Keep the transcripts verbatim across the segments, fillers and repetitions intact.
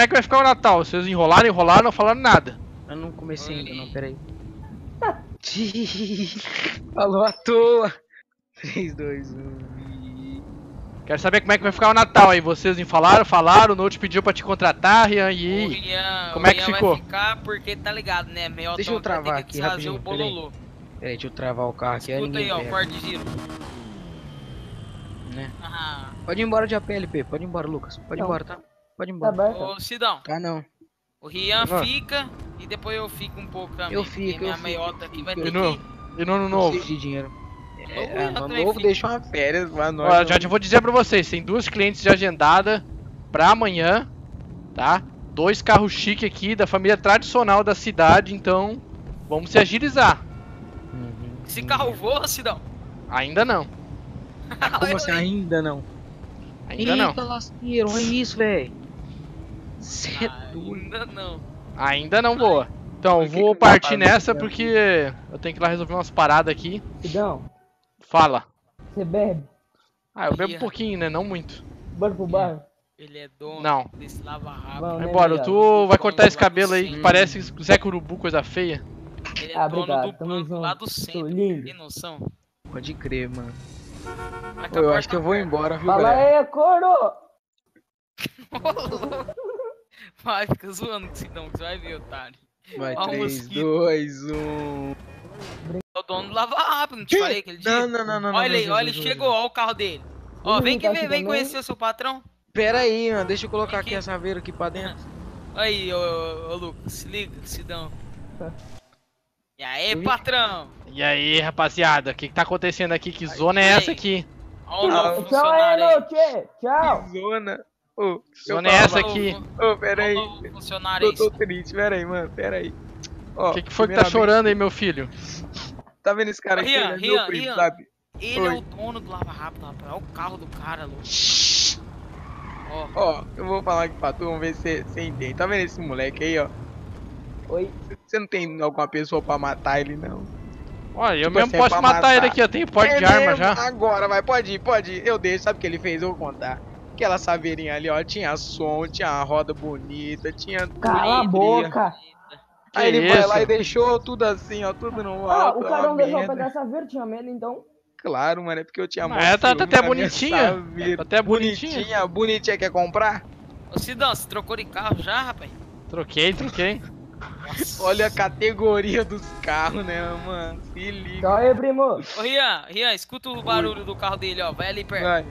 é que vai ficar o Natal? Vocês enrolaram, enrolaram, não falaram nada. Eu não comecei ainda não, peraí. Falou à toa. três, dois, um. Quero saber como é que vai ficar o Natal aí. Vocês não falaram, falaram, o Note pediu pra te contratar, Rian, e O aí? Rian, Como o é que Rian ficou? vai ficar porque tá ligado, né? Meio Deixa eu travar aqui rapidinho, o peraí. bololô. Peraí, deixa eu travar o carro aqui. aí Escuta aí, ninguém ó, pega, corte de giro. né? Ah, Pode ir embora de A P L P, pode ir embora, Lucas. Pode ir Não. embora, tá? Pode ir Tá embora. aberto? ô Sidão, Tá não. o Rian Vai. fica e depois eu fico um pouco também. Eu porque fico, eu minha fico, meiota eu aqui fico, vai eu ter E no, que... e no ano novo? Preciso de dinheiro. Novo, É, eu ano também novo fico. deixa uma férias pra nós. Ó, já te vou dizer pra vocês, tem duas clientes já agendadas pra amanhã, tá? Dois carros chiques aqui da família tradicional da cidade, então vamos se agilizar. Uhum. Esse carro voa, Sidão? Ainda não, Como assim ainda não? ainda não, Eita, lasqueiro, olha isso, velho. Cê é doido. Ainda não. ainda não voa. Então, Por que vou que não vai partir fazer nessa tempo? porque eu tenho que ir lá resolver umas paradas aqui. Sidão, Fala. você bebe? Ah, eu bebo Ia. um pouquinho, né? Não muito. Bora pro bar? Ele é dono Não. desse lava rápido. Vamos, Vai né, embora, viado? tu vai cortar esse Lá do cabelo aí que centro. parece Zé Curubu, coisa feia. Ele é Ah, dono obrigado, do tamo banco lá junto. do Sou centro. lindo. Tem noção? Pode crer, mano. Vai Pô, eu acho que eu vou embora, viu, Fala galera? aí, coro! Vai, fica zoando com o Sidão, que você vai ver, otário. Vai, Ó, um três, mosquito. dois, um. É o dono do lava rápido, não te falei aquele dia? Não, não, não, não. Olha não, aí, não, olha, não, ele não, chegou, olha o carro dele. Ó, Ele vem tá que aqui vem, vem também? conhecer o seu patrão. Pera aí, mano. Deixa eu colocar Aqui. aqui essa veira aqui pra dentro. Aí, ô, ô, ô Lucas, se liga, Sidão. E aí, Ui. patrão? E aí, rapaziada, o que, que tá acontecendo aqui? Que zona é aí. essa aqui? Olha o Ah, novo Tchau aí, funcionário aí. Noite! Tchau! Que zona. Ô, Zona deixa é eu essa falar. aqui? Ô, pera aí. Olha o novo funcionário Eu aí. tô triste, pera aí, mano. Pera aí. Ó, O que, que foi que tá primeiramente, chorando aí, meu filho? Tá vendo esse cara Ô, aqui? Rian, Ele é Rian, meu primo, Rian. sabe? Ele Oi. é o dono do Lava Rápido, rapaz. Olha o carro do cara, louco. Ó, Ó, eu vou falar aqui pra tu, vamos ver se você entende. Tá vendo esse moleque aí, ó? Oi. Você não tem alguma pessoa pra matar ele, não? Olha, eu Tipo mesmo assim, posso pra matar, matar. ele aqui, eu tenho porte É de arma mesmo? já. Agora, vai, pode ir, pode ir. Eu deixo, sabe o que ele fez? Eu vou contar. Aquela saveirinha ali, ó, tinha som, tinha uma roda bonita, tinha tudo. Cala a que boca! Que Aí ele vai isso? lá e deixou tudo assim, ó, tudo no Ah, alto. o ó, cara não deixou eu merda. pegar essa verde, tinha medo então? Claro, mano, é porque eu tinha Mas mó ela tá- tá ciúme até da minha bonitinha. saveira. Tá até bonitinha. Bonitinha, bonitinha, quer comprar? ô Sidão, você trocou de carro já, rapaz? Troquei, troquei. Nossa. Olha a categoria dos carros, né, mano? Se liga. Tchau aí, primo! Ô Rian, Rian, escuta o barulho do carro dele, ó. Vai ali perto. Vai.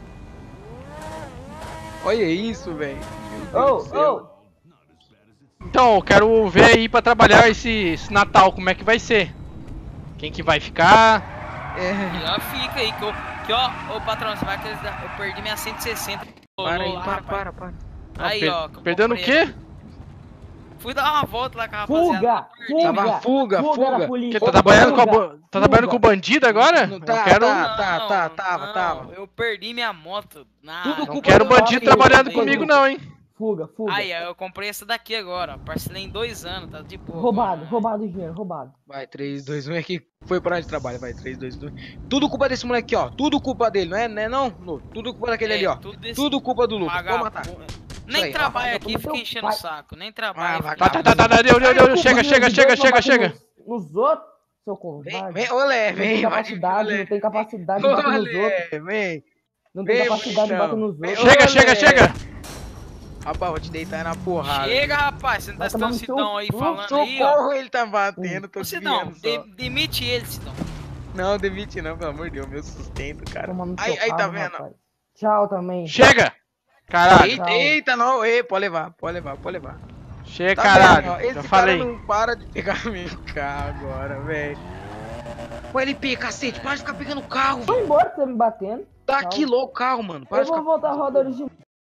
Olha isso, velho. Ô, ô! Então, eu quero ver aí pra trabalhar esse, esse Natal, como é que vai ser. Quem que vai ficar. É. Rian, fica aí, que, eu, que ó, ô patrão, você vai acreditar, eu perdi minha cento e sessenta. Para aí, lá, para, rapaz. para, para. Aí, Per- ó. que eu Perdendo o comprei. quê? Fui dar uma volta lá com a rapaziada. Fuga! perdi. Fuga! Tava fuga, fuga. da polícia! Que tá trabalhando com a, Fuga, bo- tá trabalhando com o bandido agora? Não Eu tá, quero, tá. Não, tá, tava, não, tava. Eu perdi minha moto. Na... Tudo não culpa quero do bandido Rafa, trabalhando aí, comigo aí. não, hein? Fuga, fuga! Aí, ó, eu comprei essa daqui agora, ó. Parcelei em dois anos, tá de boa. Roubado, roubado o dinheiro, roubado. Vai, três, dois, um aqui. Foi pra onde trabalha, vai, três, dois, um. Tudo culpa desse moleque, ó. Tudo culpa dele, não é, não é não? No, tudo culpa daquele É, ali, ó. tudo desse Tudo culpa do Lucas. Vou matar. vagabundo. Nem aí, ó, trabalha vai, aqui, vai, fica vai, enchendo o vai. saco. Nem Ah, trabalha. vai, fica- Tá, tá, tá, tá, tá, deu, deu, deu, chega, chega, chega, chega, chega. Nos, nos outros, seu Vem, covarde. vem, olé, Não tem vem, capacidade, olé. não tem capacidade de bater nos outros. Olé, vem. Não tem Vem, capacidade de bater bonitão. nos Vem, outros. Chega, olé. chega, chega. Rapaz, vou te deitar na porrada. Chega, rapaz, você não tá Vai tomar escutando o no Sidão aí seu- falando aí, ó. Socorro, ele tá batendo, tô Ô, Sidão, desviando de- só. demite ele, Sidão. Não, demite não, pelo amor de Deus, meu sustento, cara. Toma no Aí, seu aí, tá rabo, vendo? rapaz. Tchau também. Chega! Caralho, Eita, Calma. eita, não, ei, pode levar, pode levar, pode levar. chega, Tá vendo, ó, caralho. esse Já cara falei. não para de pegar meu carro agora, velho. Ô, L P, cacete, para de ficar pegando o carro. Foi embora você me batendo. Tá Tchau. aqui louco o carro, mano. Para Eu de vou ficar... voltar a roda original.